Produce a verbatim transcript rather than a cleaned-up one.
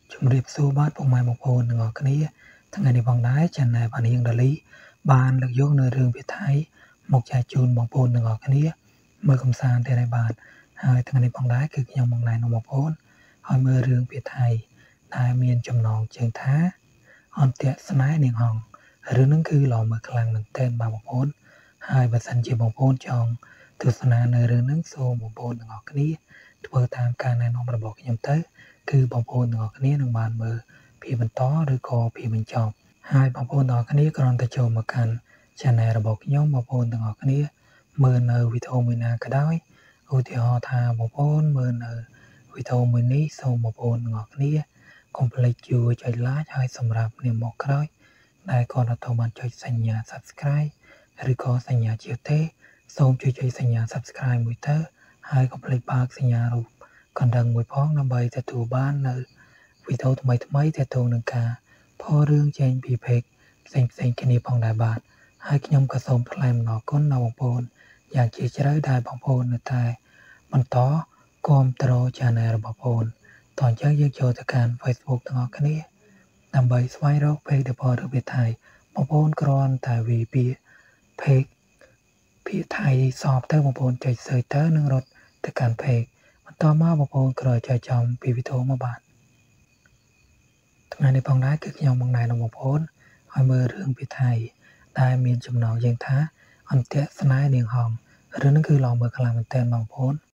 ជំរាបសួរបាទពុកម៉ែបងប្អូនទាំងអស់គ្នាថ្ងៃនេះផងដែរចាណែបានរៀងដាលីបានលើកយកនៅរឿងភាសាថៃមកចែកជូនបងប្អូនទាំងអស់គ្នាមើលកំសាន្តទៀតហើយបាទហើយថ្ងៃនេះផងដែរគឺខ្ញុំមកណែនាំបងប្អូនឲ្យមើលរឿងភាសាថៃដែលមានចំណងជើងថាអន្ទាក់ស្នេហ៍នាងហងរឿងហ្នឹងគឺល្អមើលខ្លាំងមែនទែនបាទបងប្អូនហើយបើសិនជាបងប្អូនចង់ទស្សនានៅរឿងហ្នឹងសូមបងប្អូនទាំងអស់គ្នាធ្វើតាមការណែនាំរបស់ខ្ញុំទៅគឺបងប្អូនទាំងអស់គ្នានឹងបានមើលពីបន្តឬក៏ពីបញ្ចប់ហើយបងប្អូនទាំងអស់គ្នាគ្រាន់តែចូលមកកាន់ channel របស់ខ្ញុំបងប្អូនទាំងអស់គ្នាមើលនៅវីដេអូមួយណាក៏ដោយឧទាហរណ៍ថាបងប្អូនមើលនៅវីដេអូមួយនេះសូមបងប្អូនទាំងអស់គ្នាកុំភ្លេចជួយចុច like ហើយសម្រាប់នាងមកក្រោយដែលគាត់អត់បានចុចសញ្ញា Subscribe ឬក៏សញ្ញាជាទេសូមជួយចុចសញ្ញា Subscribe មួយទៅហើយកុំភ្លេចបើកសញ្ញារូបកណ្ដឹងមួយផងដើម្បីទទួលបាននៅវីដេអូថ្មីថ្មីទាក់ទងនឹងការផុសរឿងចេញពី page ផ្សេងផ្សេងគ្នាផងដែរបាទហើយខ្ញុំក៏សូមថ្លែងអំណរគុណដល់បងប្អូនយ៉ាងជ្រាលជ្រៅដែលបងប្អូននៅតែបន្តគាំទ្រ channel របស់បងប្អូនតោះអញ្ចឹងយើងចូលទៅកាន់ Facebook ទាំងអស់គ្នាដើម្បីស្វែងរក page ដែលផលរឿងភាសាថៃបងប្អូនគ្រាន់តែវាយពាក្យ page ភាសាថៃសបទៅបងប្អូនចុច search ទៅនឹងរត់ទៅកាន់ page បន្តមកបងប្អូនគ្រាន់ចែកចំពីវីដេអូមកបាទថ្ងៃនេះផងដែរគឺខ្ញុំមកណែនាំបងប្អូនឲ្យមើលរឿងភាសាថៃដែលមានចំណងយើងថាអន្ទាក់ស្នេហ៍នាងហងរឿងហ្នឹងគឺល្អមើលខ្លាំងមែនទែនបងប្អូន